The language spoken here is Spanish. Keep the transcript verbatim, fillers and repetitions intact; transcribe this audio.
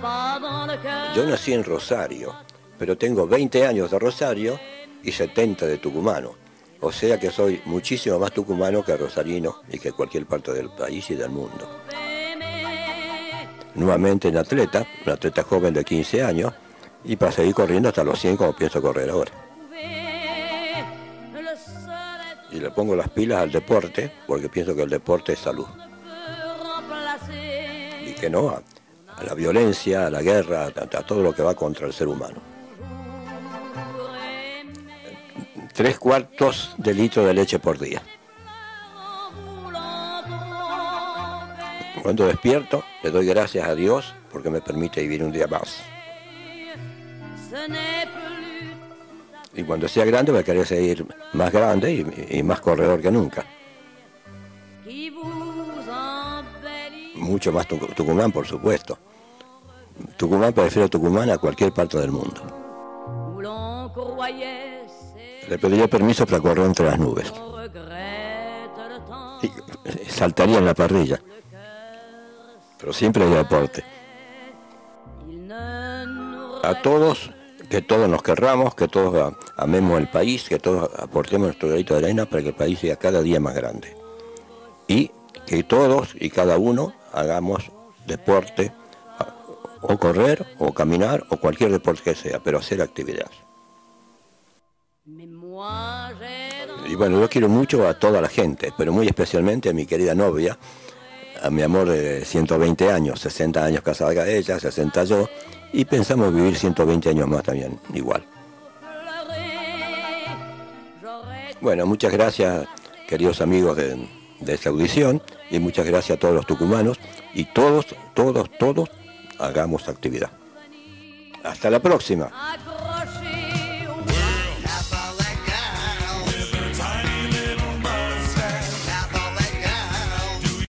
Yo nací en Rosario, pero tengo veinte años de Rosario y setenta de tucumano. O sea que soy muchísimo más tucumano que rosarino y que cualquier parte del país y del mundo. Nuevamente en atleta, un atleta joven de quince años, y para seguir corriendo hasta los cien como pienso correr ahora. Y le pongo las pilas al deporte, porque pienso que el deporte es salud. Y que no a, a la violencia, a la guerra, a, a todo lo que va contra el ser humano. Tres cuartos de litro de leche por día. Cuando despierto, le doy gracias a Dios porque me permite vivir un día más. Y cuando sea grande me quería seguir más grande y, y más corredor que nunca. Mucho más Tucumán, por supuesto. Tucumán, prefiero Tucumán a cualquier parte del mundo. Le pediría permiso para correr entre las nubes. Y saltaría en la parrilla. Pero siempre hay deporte. A todos, que todos nos querramos, que todos amemos el país, que todos aportemos nuestro granito de arena para que el país sea cada día más grande. Y que todos y cada uno hagamos deporte, o correr, o caminar, o cualquier deporte que sea, pero hacer actividad. Y bueno, yo quiero mucho a toda la gente, pero muy especialmente a mi querida novia, a mi amor de ciento veinte años, sesenta años casada con ella, sesenta yo, y pensamos vivir ciento veinte años más también, igual. Bueno, muchas gracias, queridos amigos de, de esta audición, y muchas gracias a todos los tucumanos, y todos, todos, todos hagamos actividad. Hasta la próxima.